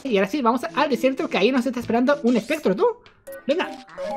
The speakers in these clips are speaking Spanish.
Y ahora sí, vamos al desierto, que ahí nos está esperando un espectro, tú. Venga.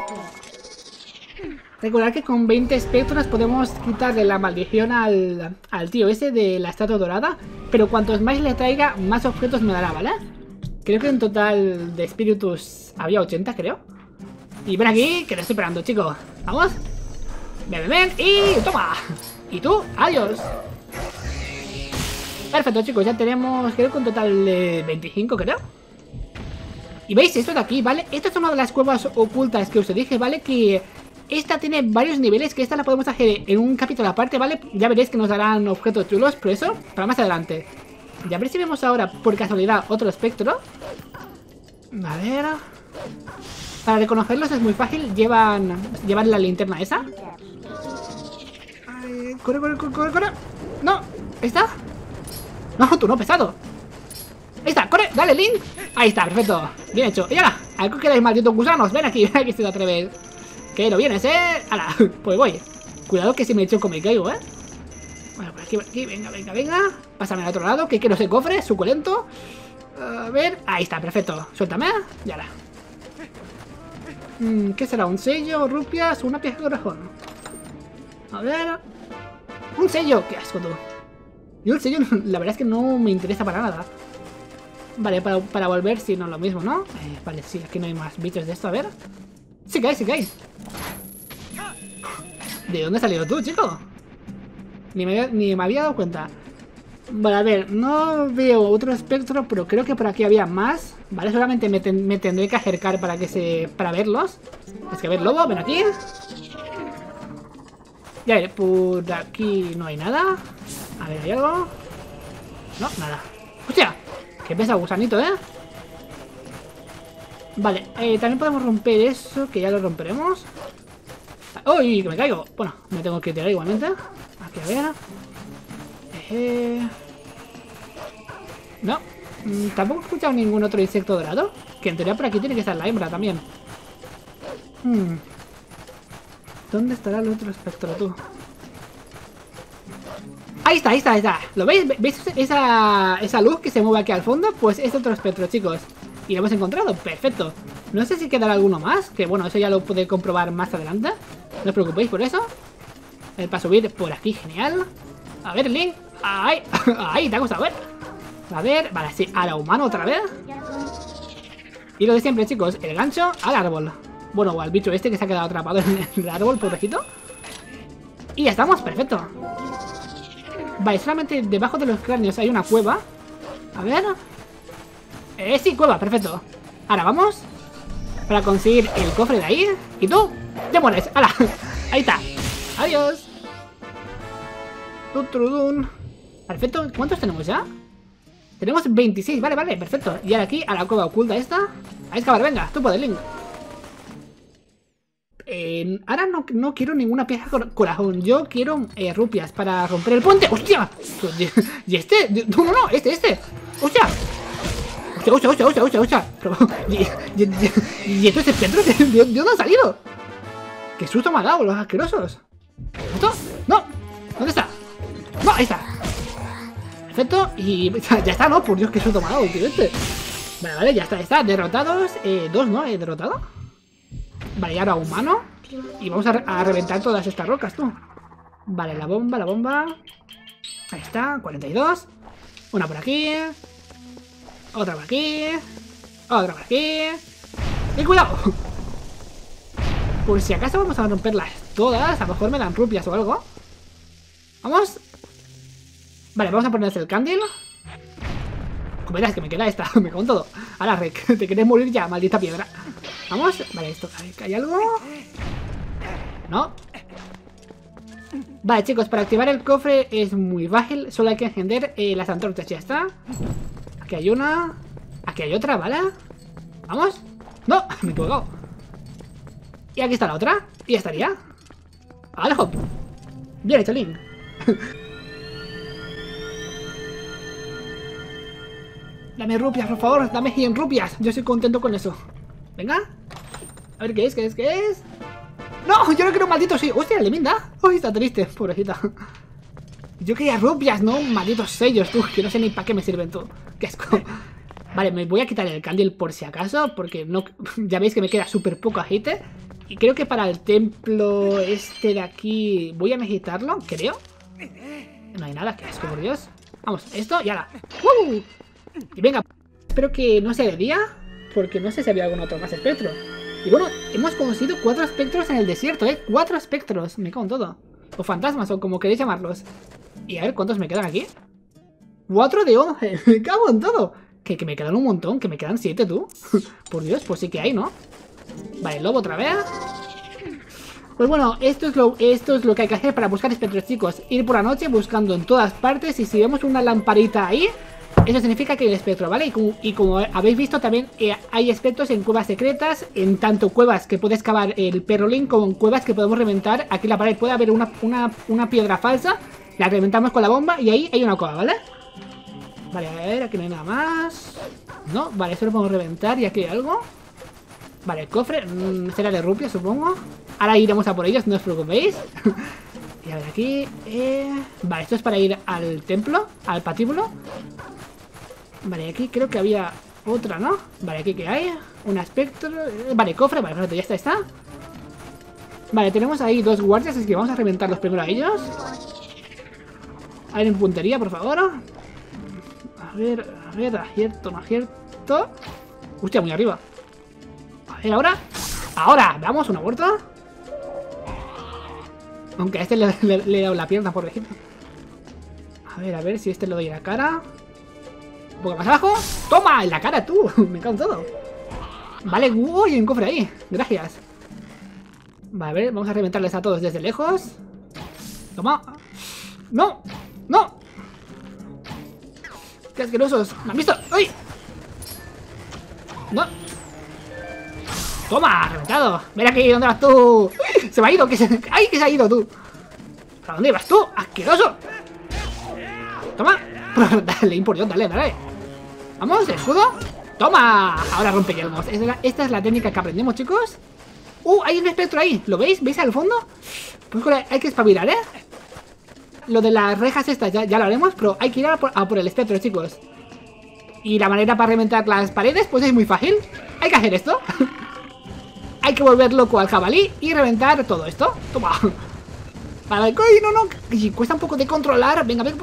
Recordad que con 20 espectros podemos quitarle la maldición al tío ese de la estatua dorada. Pero cuantos más le traiga, más objetos me dará, ¿vale? Creo que en total de espíritus había 80, creo. Y ven aquí, que te estoy esperando, chico. Vamos. Ven, y toma. Y tú, adiós. Perfecto, chicos, ya tenemos, creo que un total de 25, creo. Y veis, esto de aquí, ¿vale? Esta es una de las cuevas ocultas que os dije, ¿vale? Que esta tiene varios niveles, que esta la podemos hacer en un capítulo aparte, ¿vale? Ya veréis que nos darán objetos chulos, pero eso, para más adelante. Y a ver si vemos ahora, por casualidad, otro espectro. A ver... Para reconocerlos es muy fácil, llevan la linterna esa. Ay, corre. No, ¿está? No, tú no, pesado. Ahí está, corre, dale, Link. Ahí está, perfecto, bien hecho. Y ahora, ¿algo queráis, malditos gusanos? Ven aquí si te atreves. Que lo vienes, Ahora, pues voy. Cuidado que si me echo como me caigo, Bueno, por aquí, venga. Pásame al otro lado, que quiero ese cofre, suculento. A ver, ahí está, perfecto. Suéltame, y ahora. ¿Qué será? ¿Un sello? ¿Rupias? ¿Una pieza de corazón? A ver... ¡Un sello! ¡Qué asco, tú! Yo el sello, la verdad es que no me interesa para nada. Vale, para volver, sí, no es lo mismo, ¿no? Vale, sí, aquí no hay más bichos de esto, a ver. Sí que hay. ¿De dónde has salido tú, chico? Ni me había dado cuenta. Vale, a ver, no veo otro espectro, pero creo que por aquí había más. Vale, solamente me tendré que acercar para verlos. Es que, a ver, lobo, ven aquí. Ya ver, por aquí no hay nada. A ver, ¿hay algo? No, nada. ¡Hostia! Que pesa gusanito, Vale, también podemos romper eso, que ya lo romperemos. ¡Uy! Que me caigo. Bueno, me tengo que tirar igualmente. Aquí, a ver. No, tampoco he escuchado ningún otro insecto dorado. Que en teoría por aquí tiene que estar la hembra también. ¿Dónde estará el otro espectro, tú? Ahí está. ¿Lo veis? ¿Veis esa luz que se mueve aquí al fondo? Pues es otro espectro, chicos. Y lo hemos encontrado, perfecto. No sé si quedará alguno más, que bueno, eso ya lo podré comprobar más adelante. No os preocupéis por eso. Para subir por aquí, genial. A ver, Link. Ahí, te ha gustado, a ver, vale, sí, a la humano otra vez. Y lo de siempre, chicos, el gancho al árbol. Bueno, o al bicho este que se ha quedado atrapado en el árbol, pobrecito. Y ya estamos, perfecto. Vale, solamente debajo de los cráneos hay una cueva. A ver. Sí, cueva, perfecto. Ahora vamos para conseguir el cofre de ahí. Y tú, te mueres, ¡hala! Ahí está, adiós. Perfecto, ¿cuántos tenemos ya? Tenemos 26, vale, perfecto. Y ahora aquí, a la cueva oculta esta. A excavar, venga, tú puedes, Link. Ahora no quiero ninguna pieza corazón. Yo quiero rupias para romper el puente. ¡Hostia! ¿Y este? No, este. ¡Hostia! ¡Hostia! ¿Y esto es el centro? ¿De dónde ha salido? ¡Qué susto me ha dado, los asquerosos! ¿Esto? ¡No! ¿Dónde está? ¡No! Ahí está. Perfecto. Y ya está, ¿no? Por Dios, qué susto me ha dado, últimamente. Vale, ya está. Derrotados. Dos, ¿no? He derrotado. Vale, y ahora humano. Y vamos a reventar todas estas rocas, tú. Vale, la bomba. Ahí está, 42. Una por aquí. Otra por aquí. Otra por aquí. ¡Y cuidado! Por si acaso vamos a romperlas todas. A lo mejor me dan rupias o algo. Vamos. Vale, vamos a ponerse el candil. Como verás que me queda esta. Me cago en todo. Ahora, Rick, te querés morir ya, maldita piedra. Vamos. Vale, esto. A ver, ¿hay algo? No. Vale, chicos, para activar el cofre es muy fácil. Solo hay que encender las antorchas. Ya está. Aquí hay una. Aquí hay otra, ¿vale? Vamos. No, me he equivocado. Y aquí está la otra. Y ya estaría. ¡Vale, hop! Bien hecho, Link. Dame rupias, por favor. Dame 100 rupias. Yo estoy contento con eso. Venga. A ver qué es. ¡No! Yo no quiero un maldito sí. ¡Hostia, le minda! ¡Uy, está triste! Pobrecita. Yo quería rupias, no malditos sellos, tú. Que no sé ni para qué me sirven, tú. ¡Qué asco! Vale, me voy a quitar el candil por si acaso, porque no, ya veis que me queda súper poco aceite. Y creo que para el templo este de aquí voy a necesitarlo, creo. No hay nada, qué asco, por Dios. Vamos, esto y ahora. Y venga, espero que no sea de día, porque no sé si había algún otro más espectro. Y bueno, hemos conseguido 4 espectros en el desierto, 4 espectros, me cago en todo. O fantasmas, o como queréis llamarlos. Y a ver, ¿cuántos me quedan aquí? 4 de 11, me cago en todo. Que me quedan un montón, que me quedan 7 tú. Por Dios, pues sí que hay, ¿no? Vale, el lobo otra vez. Pues bueno, esto es lo que hay que hacer para buscar espectros, chicos. Ir por la noche buscando en todas partes, y si vemos una lamparita ahí, eso significa que hay el espectro, ¿vale? Y como habéis visto también hay espectros en cuevas secretas, en tanto cuevas que puede excavar el perrolín como en cuevas que podemos reventar. Aquí en la pared puede haber una piedra falsa, la reventamos con la bomba y ahí hay una cueva, ¿vale? Vale, a ver, aquí no hay nada más. No, vale, esto lo podemos reventar y aquí hay algo. Vale, el cofre, será de rupias, supongo. Ahora iremos a por ellos, no os preocupéis. Y a ver, aquí vale, esto es para ir al templo, al patíbulo. Vale, aquí creo que había otra, ¿no? Vale, aquí que hay un espectro. Vale, cofre, vale, perfecto, ya está. Vale, tenemos ahí 2 guardias, así que vamos a reventarlos primero a ellos. A ver, en puntería, por favor. A ver, acierto, no acierto. Hostia, muy arriba. A ver, ahora. Ahora, veamos, una vuelta. Aunque a este le he dado la pierna, pobrecito. A ver si este le doy en la cara. Un poco más abajo. ¡Toma! En la cara, tú. Me cago en todo. Vale, uy, hay un cofre ahí. Gracias. Vale, a ver, vamos a reventarles a todos desde lejos. Toma. ¡No! ¡No! ¡Qué asquerosos! ¡Me han visto! ¡Uy! ¡No! ¡Toma! ¡Reventado! ¡Ven aquí! ¿Dónde vas tú? ¡Uy! ¡Se me ha ido! ¡Ay, que se ha ido tú! ¿Para dónde vas tú? ¡Asqueroso! ¡Toma! Dale, por Dios, dale. ¡Vamos! ¿Escudo? ¡Toma! Ahora rompe yelmos. Esta es la técnica que aprendemos, chicos. Hay un espectro ahí. ¿Lo veis? ¿Veis al fondo? Pues hay que espabilar, ¿eh? Lo de las rejas estas ya lo haremos, pero hay que ir a por el espectro, chicos. Y la manera para reventar las paredes, pues es muy fácil. Hay que hacer esto. Hay que volver loco al jabalí y reventar todo esto. Toma. Vale, ¡ay, no! Y cuesta un poco de controlar. Venga, no.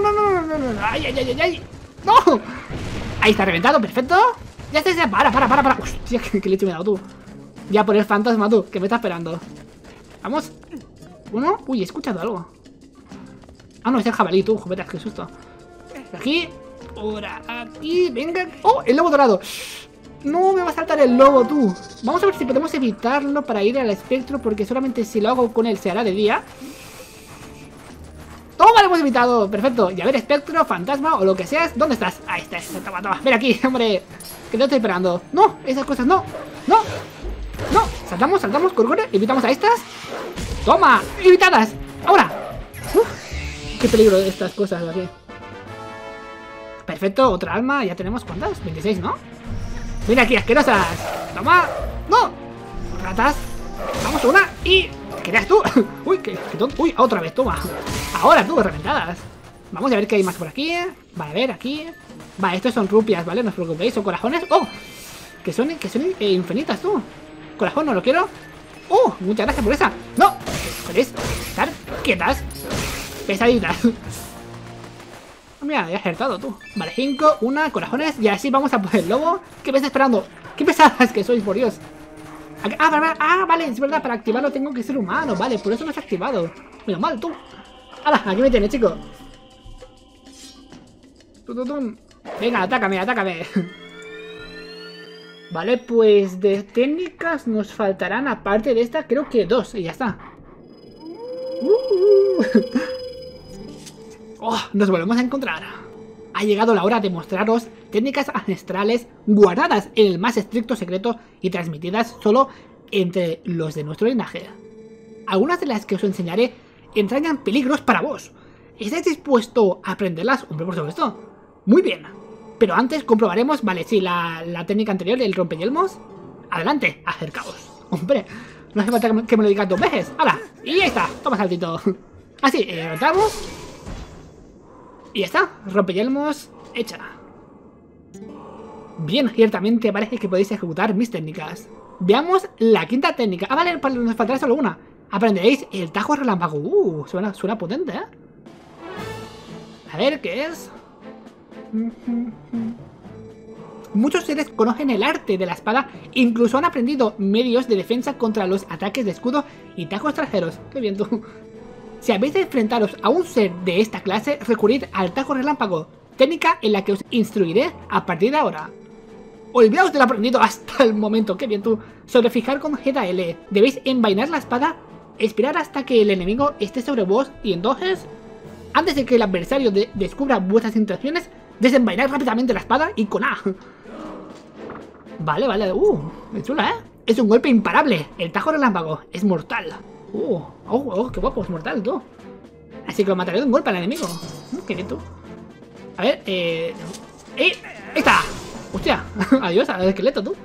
¡Ay! ¡No! Ahí está reventado, perfecto. Ya está, para. Hostia, que leche me he dado tú. Ya por el fantasma, tú, que me está esperando. Vamos. Uno. Uy, he escuchado algo. Ah, no, es el jabalí, tú, joder, qué susto. Aquí, por aquí, venga. ¡Oh, el lobo dorado! No, me va a saltar el lobo, tú. Vamos a ver si podemos evitarlo para ir al espectro, porque solamente si lo hago con él se hará de día. ¡Toma, lo hemos evitado! Perfecto. Y a ver, espectro, fantasma o lo que seas. ¿Dónde estás? Ahí estás. Toma. Ven aquí, hombre. Que te estoy esperando. No, esas cosas no. No. Saltamos, corre. Evitamos a estas. ¡Toma! ¡Evitadas! ¡Ahora! Qué peligro de estas cosas aquí. Perfecto, otra alma. Ya tenemos, ¿cuántas? 26, ¿no? Ven aquí, asquerosas. Toma. ¡No! Ratas. Vamos, una. Y... ¿Qué eres tú? Uy, qué tonto. Uy, otra vez, toma. Ahora tú, reventadas. Vamos a ver qué hay más por aquí. Vale, a ver, aquí. Vale, estos son rupias, ¿vale? No os preocupéis, son corazones. ¡Oh! Que son infinitas, tú. Corazón, no lo quiero. ¡Oh! Muchas gracias por esa. ¡No! ¿Queréis estar quietas? Pesaditas. Mira, he acertado, tú. Vale, 5, 1, corazones. Y así vamos a por el lobo. ¿Qué me está esperando? ¡Qué pesadas que sois, por Dios! Vale, es verdad, para activarlo tengo que ser humano. Vale, por eso no se ha activado. Menos mal, tú. ¡Hala! Aquí me tienes, chico. Venga, atácame. Vale, pues de técnicas nos faltarán, aparte de esta, creo que 2. Y ya está. Nos volvemos a encontrar. Ha llegado la hora de mostraros técnicas ancestrales guardadas en el más estricto secreto y transmitidas solo entre los de nuestro linaje. Algunas de las que os enseñaré entrañan peligros para vos. ¿Estáis dispuesto a aprenderlas? Hombre, por supuesto. Muy bien. Pero antes comprobaremos, vale, sí, la técnica anterior, el rompeyelmos. Adelante, acercaos. Hombre, no hace falta que me lo digas 2 veces. ¡Hala! Y ahí está, toma saltito. Así, entramos. Y ya está, rompeyelmos hecha. Bien, ciertamente parece que podéis ejecutar mis técnicas. Veamos la quinta técnica. Ah, vale, nos faltará solo una. Aprenderéis el tajo relámpago. Suena potente, ¿eh? A ver, ¿qué es? Muchos seres conocen el arte de la espada, incluso han aprendido medios de defensa contra los ataques de escudo y tajos traseros. Qué bien tú. Si habéis de enfrentaros a un ser de esta clase, recurrid al tajo relámpago, técnica en la que os instruiré a partir de ahora. Olvidaos del aprendido hasta el momento. Qué bien tú. Sobre fijar con ZL, debéis envainar la espada, esperar hasta que el enemigo esté sobre vos y entonces, antes de que el adversario descubra vuestras intenciones, desenvainar rápidamente la espada y con A. Vale, vale. Es chula, ¿eh? Es un golpe imparable. El tajo relámpago es mortal. Qué guapo, es mortal, tú. Así que lo mataré de un golpe al enemigo. Qué bien, tú. A ver, ¡ahí está! ¡Hostia! Adiós al esqueleto, tú.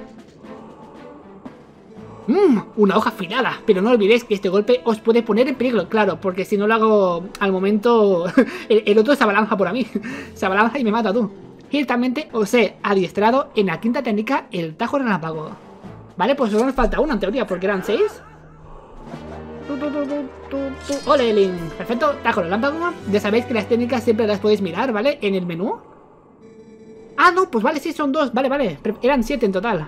Una hoja afilada. Pero no olvidéis que este golpe os puede poner en peligro. Claro, porque si no lo hago al momento, el otro se abalanza por a mí. Se abalanza y me mata, tú. Ciertamente os he adiestrado en la quinta técnica, el tajo relámpago. Vale, pues solo nos falta una en teoría, porque eran 6. ¡Ole, Link! Perfecto, tajo relámpago. Ya sabéis que las técnicas siempre las podéis mirar, ¿vale? En el menú. Ah, no, pues vale, sí, son 2. Vale. Eran 7 en total.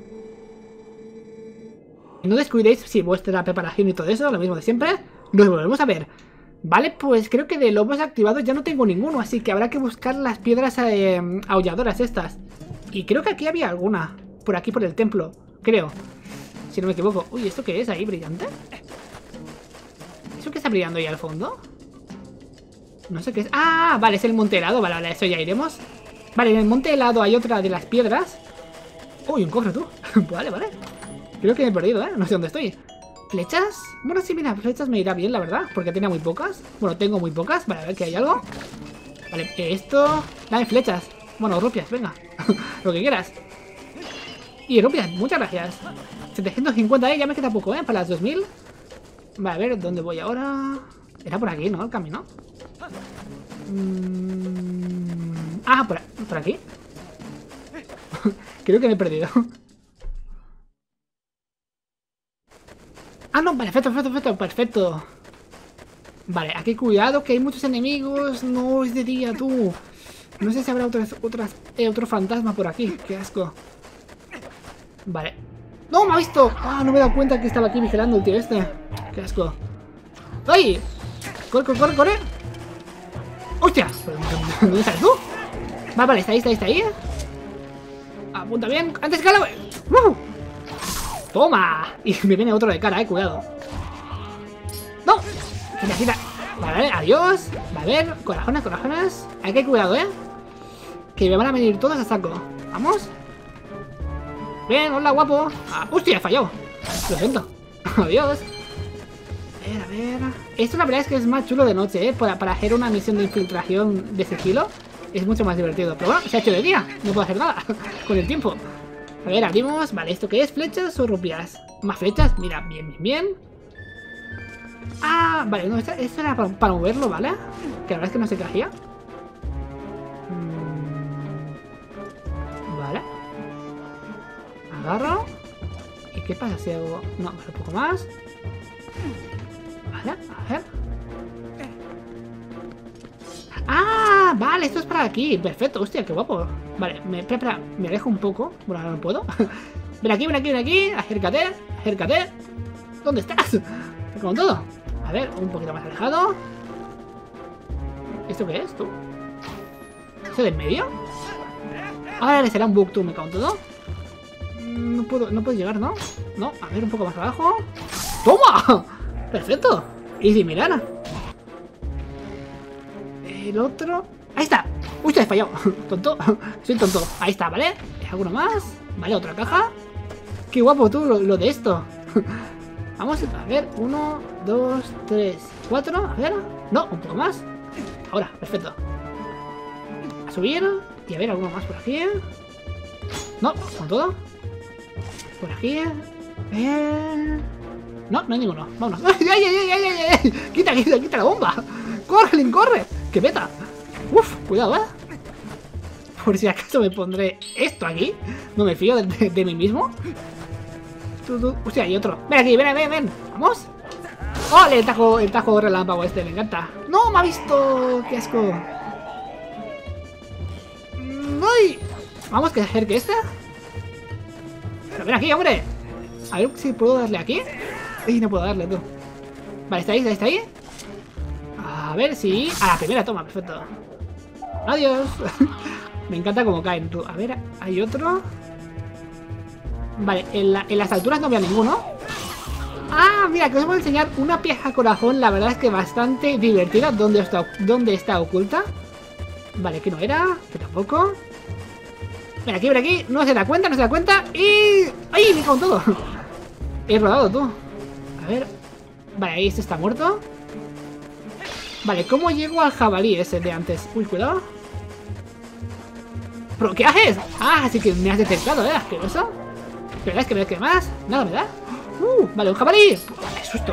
No descuidéis si vuestra preparación y todo eso, lo mismo de siempre. Nos volvemos a ver. Vale, pues creo que de lobos activados ya no tengo ninguno, así que habrá que buscar las piedras aulladoras estas. Y creo que aquí había alguna. Por aquí, por el templo, creo. Si no me equivoco. Uy, ¿esto qué es ahí, brillante? ¿Eso qué está brillando ahí al fondo? No sé qué es. Ah, vale, es el monte helado. Vale, eso ya iremos. Vale, en el monte helado hay otra de las piedras. Uy, un cofre, tú. Vale. Creo que me he perdido, ¿eh? No sé dónde estoy. ¿Flechas? Bueno, sí, mira, flechas me irá bien, la verdad. Porque tenía muy pocas. Bueno, tengo muy pocas. Vale, a ver que hay algo. Vale, esto... Dame flechas. Bueno, rupias, venga. Lo que quieras. Y rupias, muchas gracias. 750, ya me queda poco, ¿eh? Para las 2000. Vale, a ver, ¿dónde voy ahora? Era por aquí, ¿no? El camino. Ah, por aquí. Creo que me he perdido. Ah, no, vale, perfecto. Vale, aquí cuidado que hay muchos enemigos. No es de día, tú. No sé si habrá otro fantasma por aquí. Qué asco. Vale. ¡No, me ha visto! Ah, no me he dado cuenta que estaba aquí vigilando el tío este. Qué asco. ¡Ay! ¡Corre! ¡Hostia! ¿Dónde estás tú? Vale, está ahí. Apunta bien. ¡Antes que la... ¡Toma! Y me viene otro de cara, cuidado. ¡No! Quita. Vale, adiós. Va a ver, corajones. Hay que cuidado, que me van a venir todos a saco. Vamos. Bien, hola, guapo. ¡Hostia, he fallado! Lo siento. Adiós. A ver. Esto la verdad es que es más chulo de noche, para hacer una misión de infiltración de sigilo. Es mucho más divertido. Pero bueno, se ha hecho de día. No puedo hacer nada con el tiempo. A ver, abrimos. Vale, ¿esto qué es? ¿Flechas o rupias? Más flechas. Mira, bien. Ah, vale, no, esto era para moverlo, ¿vale? Que la verdad es que no sé qué hacía. Vale. Agarro. ¿Y qué pasa si hago...? No, un poco más. Vale, a ver. ¡Ah! Vale, esto es para aquí. Perfecto, hostia, qué guapo. Vale, espera, me alejo un poco. Bueno, ahora no puedo. Ven aquí. Acércate. ¿Dónde estás? Con todo. A ver, un poquito más alejado. ¿Esto qué es, tú? ¿Eso de en medio? Ahora será un bug, tú, me cago en todo. No puedo llegar, ¿no? No, a ver, un poco más abajo. ¡Toma! Perfecto. Easy, mirad. El otro... ¡Ahí está! ¡Uy, he fallado! Tonto. Soy tonto. Ahí está, ¿vale? ¿Alguno más? Vale, otra caja. ¡Qué guapo tú lo de esto! Vamos a ver. 1, 2, 3, 4. A ver. No, un poco más. Ahora, perfecto. A subir. Y a ver, alguno más por aquí. No, con todo. Por aquí. No hay ninguno. Vámonos. ¡Ay! Quita la bomba. ¡Corre, Link, corre! ¡Que peta! Uf, cuidado, Por si acaso me pondré esto aquí. No me fío de mí mismo. Hostia, hay otro. Ven aquí, ven. Vamos. ¡Ole! El tajo relámpago este, me encanta. ¡No! ¡Me ha visto! ¡Qué asco! ¡Ay! Vamos a hacer que esta. Pero ven aquí, hombre. A ver si puedo darle aquí. Ay, no puedo darle, tú. Vale, está ahí. A ver si... A la primera toma, perfecto. Adiós. Me encanta cómo caen, tú. A ver, hay otro. Vale, en las alturas no veo ninguno. Ah, mira, que os voy a enseñar una pieza corazón. La verdad es que bastante divertida. ¿Dónde está oculta? Vale, que no era, que tampoco. Ven aquí. No se da cuenta, y... ¡Ay, me cago en todo! He rodado, tú. A ver. Vale, ahí este está muerto. Vale, ¿cómo llego al jabalí ese de antes? Uy, cuidado. ¿Pero qué haces? Ah, así que me has detectado, ¿eh? Asqueroso. ¿Pero es que me queda más? Nada, ¿verdad? Vale, un jabalí. Vale, susto.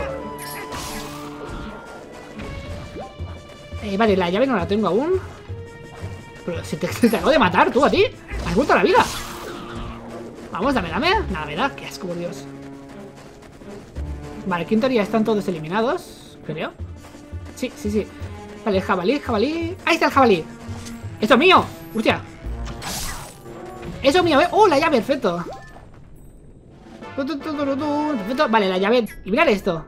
Vale, la llave no la tengo aún. Pero se te acabo de matar, tú, a ti. Me has vuelto a la vida. Vamos, dame. Nada, me da. Qué asco, por Dios. Vale, aquí en teoría están todos eliminados, creo. Sí. Vale, jabalí. Ahí está el jabalí. ¡Esto es mío! ¡Hostia! ¡Eso es mío, eh! ¡Oh, la llave! Perfecto. Perfecto. Vale, la llave. Y mirad esto.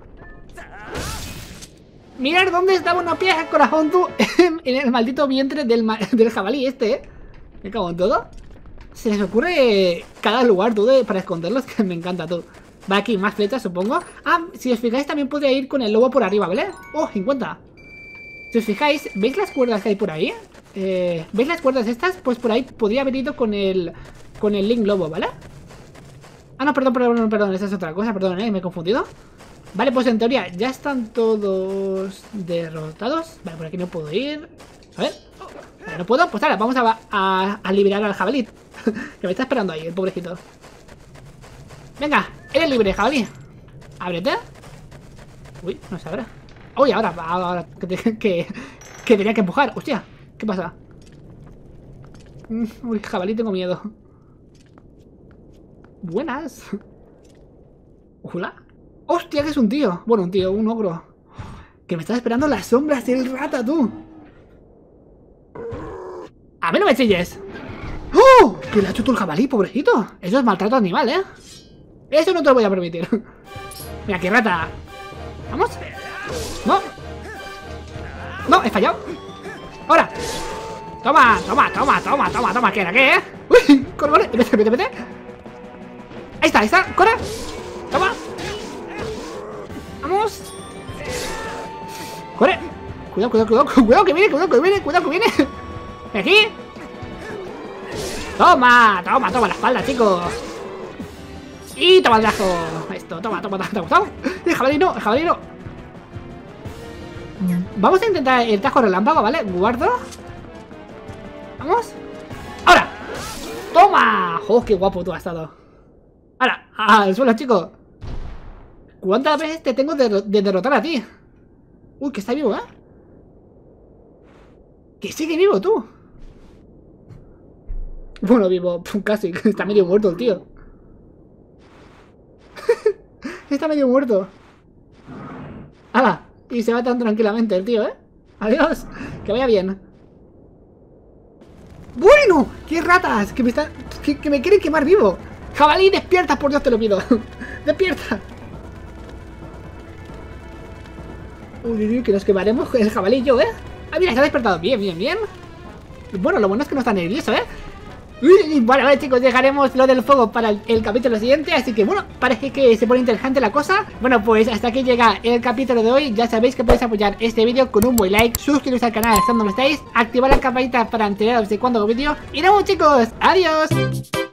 Mirad dónde estaba una pieza de corazón, tú. En el maldito vientre del jabalí este, eh. Me cago en todo. Se les ocurre cada lugar, tú, para esconderlos, que me encanta, tú. Va aquí, más flechas, supongo. Ah, si os fijáis, también podría ir con el lobo por arriba, ¿vale? Oh, 50. Si os fijáis, ¿veis las cuerdas que hay por ahí? ¿Veis las cuerdas estas? Pues por ahí podría haber ido con el Link Lobo, ¿vale? Ah, no, perdón, esa es otra cosa, perdón, me he confundido. Vale, pues en teoría ya están todos derrotados. Vale, por aquí no puedo ir. A ver. Vale, no puedo, pues ahora vamos a liberar al jabalí. Que me está esperando ahí, el pobrecito. Venga, eres libre, jabalí. Ábrete. Uy, no se abre. Uy, ahora que tenía que empujar. Hostia, ¿qué pasa? Uy, jabalí, tengo miedo. Buenas. Hola. Hostia, que es un tío. Bueno, un ogro. Que me está esperando en las sombras del rata, tú. A mí no me chilles. ¡Oh! ¿Qué le ha hecho tú el jabalí, pobrecito? Eso es maltrato animal, ¿eh? Eso no te lo voy a permitir. Mira, qué rata. ¿Vamos? No. No, he fallado. Ahora. Toma. ¿Qué era qué, eh? Uy, corre. Vete. Ahí está. Corre. Toma. Vamos. Corre. Cuidado que viene. ¿De aquí? Toma la espalda, chicos. Y toma el brazo. Esto, toma. El jabalí no. Vamos a intentar el tajo relámpago, ¿vale? Guardo. Vamos. Ahora. Toma. ¡Oh, qué guapo tú has estado! Ahora, al suelo, chicos. ¿Cuántas veces te tengo de derrotar a ti? Uy, que está vivo, ¿eh? Que sigue vivo, tú. Bueno, vivo, casi. Está medio muerto el tío. Está medio muerto. ¡Hala! Y se va tan tranquilamente el tío, ¿eh? Adiós. Que vaya bien. ¡Bueno! ¡Qué ratas! Que me quieren quemar vivo. Jabalí, despierta, por Dios te lo pido. Despierta. Uy, que nos quemaremos el jabalí y yo, ¿eh? Ah, mira, se ha despertado. Bien. Bueno, lo bueno es que no está nervioso, ¿eh? Bueno, vale, chicos, dejaremos lo del fuego para el capítulo siguiente. Así que bueno, parece que se pone interesante la cosa. Bueno, pues hasta aquí llega el capítulo de hoy. Ya sabéis que podéis apoyar este vídeo con un buen like, suscribiros al canal si aún no lo estáis, activar la campanita para enteraros de cuando hago vídeo. Y nada, chicos, adiós.